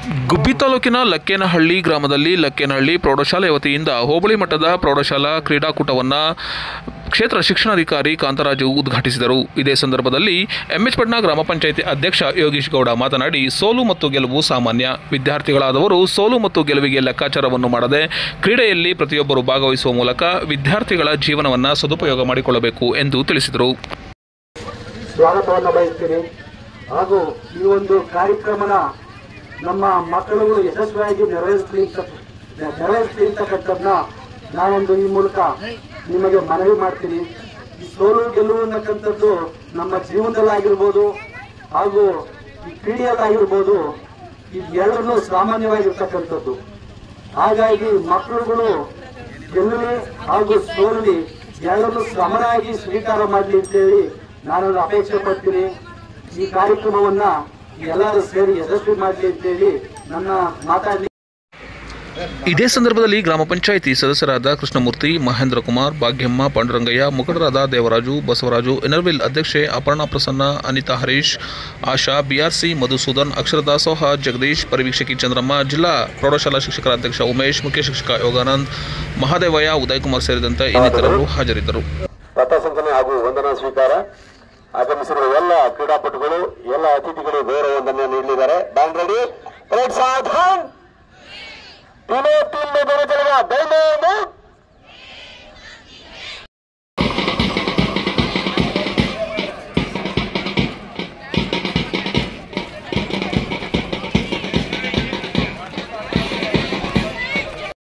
ಗುಬ್ಬಿ ತಾಲೂಕಿನ ಲಕ್ಕೇನಹಳ್ಳಿ ಗ್ರಾಮದಲ್ಲಿ ಲಕ್ಕೇನಹಳ್ಳಿ ಪ್ರೌಢಶಾಲೆ ವತಿಯಿಂದ ಹೋಬಳಿ ಮಟ್ಟದ ಪ್ರೌಢಶಾಲಾ ಕ್ರೀಡಾಕೂಟವನ್ನು ಕ್ಷೇತ್ರ ಶಿಕ್ಷಣಾಧಿಕಾರಿ ಕಾಂತರಾಜು ಉದ್ಘಾಟಿಸಿದರು. ಇದೇ ಸಂದರ್ಭದಲ್ಲಿ ಎಂಎಚ್ ಪಟ್ನಾ ಗ್ರಾಮ ಪಂಚಾಯಿತಿ ಅಧ್ಯಕ್ಷ ಯೋಗೀಶ್ ಗೌಡ ಮಾತನಾಡಿ, ಸೋಲು ಮತ್ತು ಗೆಲುವು ಸಾಮಾನ್ಯ. ವಿದ್ಯಾರ್ಥಿಗಳಾದವರು ಸೋಲು ಮತ್ತು ಗೆಲುವಿಗೆ ಲೆಕ್ಕಾಚಾರವನ್ನು ಮಾಡದೆ ಕ್ರೀಡೆಯಲ್ಲಿ ಪ್ರತಿಯೊಬ್ಬರು ಭಾಗವಹಿಸುವ ಮೂಲಕ ವಿದ್ಯಾರ್ಥಿಗಳ ಜೀವನವನ್ನು ಸದುಪಯೋಗ ಮಾಡಿಕೊಳ್ಳಬೇಕು ಎಂದು ತಿಳಿಸಿದರು. ಸ್ವಾಗತವನ್ನು ಬಯಸ್ತೀನಿ. ಹಾಗೂ ಈ ಒಂದು ಕಾರ್ಯಕ್ರಮನ ನಮ್ಮ ಮಕ್ಕಳುಗಳು ಯಶಸ್ವಿಯಾಗಿ ನೆರವೇರಿಸ್ತಕ್ಕಂಥದ್ದನ್ನ ನಾನೊಂದು ಈ ಮೂಲಕ ನಿಮಗೆ ಮನವಿ ಮಾಡ್ತೀನಿ. ಈ ಸೋಲು ಗೆಲುವು ಅನ್ನಕ್ಕಂಥದ್ದು ನಮ್ಮ ಜೀವನದಲ್ಲಾಗಿರ್ಬೋದು ಹಾಗೂ ಈ ಕ್ರೀಡೆಯಲ್ಲಾಗಿರ್ಬೋದು, ಇದೆಲ್ಲರನ್ನೂ ಸಾಮಾನ್ಯವಾಗಿರ್ತಕ್ಕಂಥದ್ದು. ಹಾಗಾಗಿ ಮಕ್ಕಳುಗಳು ಗೆಲುವಿ ಹಾಗೂ ಸೋಲುವಿ ಎಲ್ಲರನ್ನೂ ಸಮನಾಗಿ ಸ್ವೀಕಾರ ಮಾಡಲಿ ಅಂತೇಳಿ ನಾನು ಅಪೇಕ್ಷೆ ಪಡ್ತೀನಿ. ಈ ಕಾರ್ಯಕ್ರಮವನ್ನ ಎಲ್ಲರೂ ಸೇರಿ ಯಶಸ್ವಿ ಮಾಡಲಿ ಅಂತೇಳಿ ನನ್ನ ಮಾತಾಡಿ. ಇದೇ ಸಂದರ್ಭದಲ್ಲಿ ಗ್ರಾಮ ಪಂಚಾಯಿತಿ ಸದಸ್ಯರಾದ ಕೃಷ್ಣಮೂರ್ತಿ, ಮಹೇಂದ್ರ ಕುಮಾರ್, ಭಾಗ್ಯಮ್ಮ, ಪಾಂಡುರಂಗಯ್ಯ, ಮುಖಂಡರಾದ ದೇವರಾಜು, ಬಸವರಾಜು, ಎನರ್ವಿಲ್ ಅಧ್ಯಕ್ಷೆ ಅಪರ್ಣಾ ಪ್ರಸನ್ನ, ಅನಿತಾ ಹರೀಶ್, ಆಶಾ, ಬಿಆರ್ಸಿ, ಮಧುಸೂದನ್, ಅಕ್ಷರ ದಾಸೋಹ, ಜಗದೀಶ್, ಪರಿವೀಕ್ಷಕಿ ಚಂದ್ರಮ್ಮ, ಜಿಲ್ಲಾ ಪ್ರೌಢಶಾಲಾ ಶಿಕ್ಷಕರ ಅಧ್ಯಕ್ಷ ಉಮೇಶ್, ಮುಖ್ಯ ಶಿಕ್ಷಕ ಯೋಗಾನಂದ್, ಮಹಾದೇವಯ್ಯ, ಉದಯ್ ಕುಮಾರ್ ಸೇರಿದಂತೆ ಇನ್ನಿತರರು ಹಾಜರಿದ್ದರು. ಪಥಸಂಚಲನೆ ಹಾಗೂ ವಂದನಾ ಸ್ವೀಕಾರ ಆಗಮಿಸಿರುವ ಎಲ್ಲ ಕ್ರೀಡಾಪಟುಗಳು, ಎಲ್ಲ ಅತಿಥಿಗಳು ಗೌರವ ವಂದನೆ ನೀಡಲಿದ್ದಾರೆ. ಬ್ಯಾಂಡ್ ರೆಡಿ, ರೆಡ್ ಸಾಧನ್, तीनों टीम में दोनों चलेगा,